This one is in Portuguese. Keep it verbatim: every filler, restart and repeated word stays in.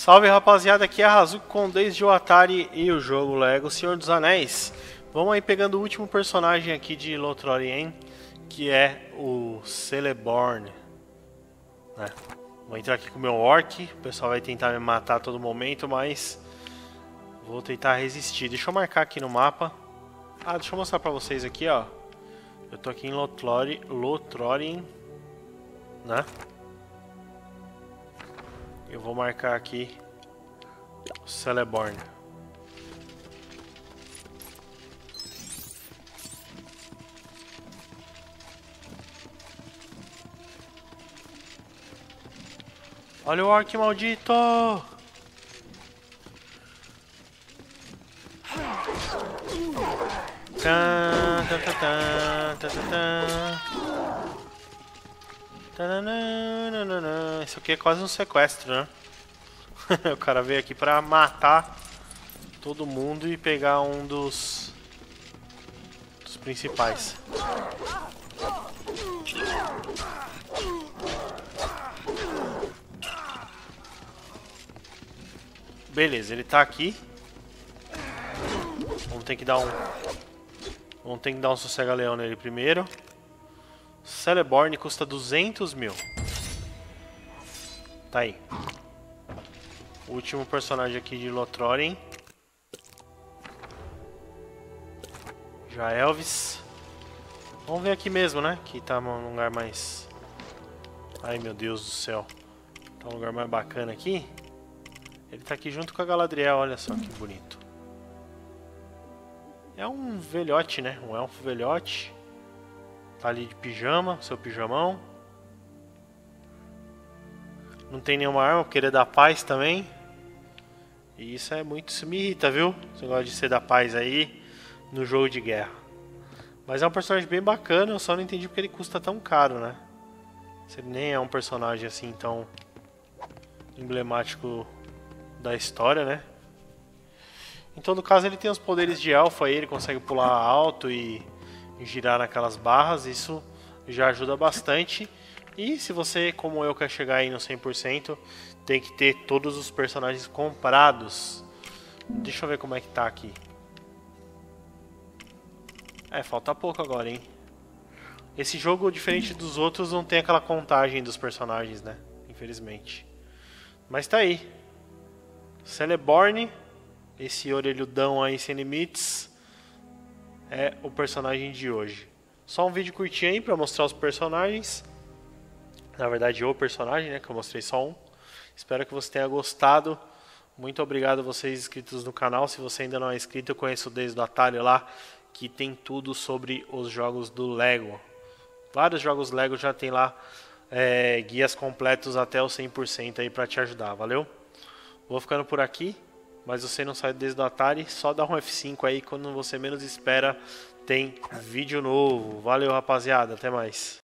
Salve rapaziada, aqui é a Hazuki com desde o Atari e o jogo Lego Senhor dos Anéis. Vamos aí pegando o último personagem aqui de Lothlórien, que é o Celeborn. É. Vou entrar aqui com o meu orc, o pessoal vai tentar me matar a todo momento, mas vou tentar resistir. Deixa eu marcar aqui no mapa. Ah, deixa eu mostrar pra vocês aqui, ó. Eu tô aqui em Lothlórien, Lothlórien, né? Eu vou marcar aqui o Celeborn. Olha o orc maldito! Tan, tan, tan, tan, tan, tan. Tananana. Isso aqui é quase um sequestro, né? O cara veio aqui pra matar todo mundo e pegar um dos, dos principais. Beleza, ele tá aqui. Vamos ter que dar um Vamos ter que dar um sossega-leão nele primeiro. Celeborn custa duzentos mil. Tá aí. O último personagem aqui de Lothlórien. Já Elvis. Vamos ver aqui mesmo, né? Que tá num lugar mais... Ai meu Deus do céu. Tá um lugar mais bacana aqui. Ele tá aqui junto com a Galadriel, olha só que bonito. É um velhote, né? Um elfo velhote. Tá ali de pijama, seu pijamão. Não tem nenhuma arma, porque ele é da paz também. E isso é muito... Isso me irrita, viu? Você gosta de ser da paz aí no jogo de guerra. Mas é um personagem bem bacana, eu só não entendi porque ele custa tão caro, né? Se ele nem é um personagem assim tão emblemático da história, né? Em todo caso ele tem os poderes de elfo aí, ele consegue pular alto e girar naquelas barras, isso já ajuda bastante. E se você, como eu, quer chegar aí no cem por cento, tem que ter todos os personagens comprados. Deixa eu ver como é que tá aqui. É, falta pouco agora, hein? Esse jogo, diferente dos outros, não tem aquela contagem dos personagens, né? Infelizmente. Mas tá aí. Celeborn, esse orelhudão aí sem limites, é o personagem de hoje. Só um vídeo curtinho aí pra mostrar os personagens. Na verdade, o personagem, né? Que eu mostrei só um. Espero que você tenha gostado. Muito obrigado a vocês inscritos no canal. Se você ainda não é inscrito, eu conheço desde o Atari lá, que tem tudo sobre os jogos do Lego. Vários jogos Lego já tem lá é, guias completos até o cem por cento aí pra te ajudar. Valeu? Vou ficando por aqui. Mas você não sai desde o Atari, só dá um F cinco aí, quando você menos espera tem vídeo novo. Valeu rapaziada, até mais.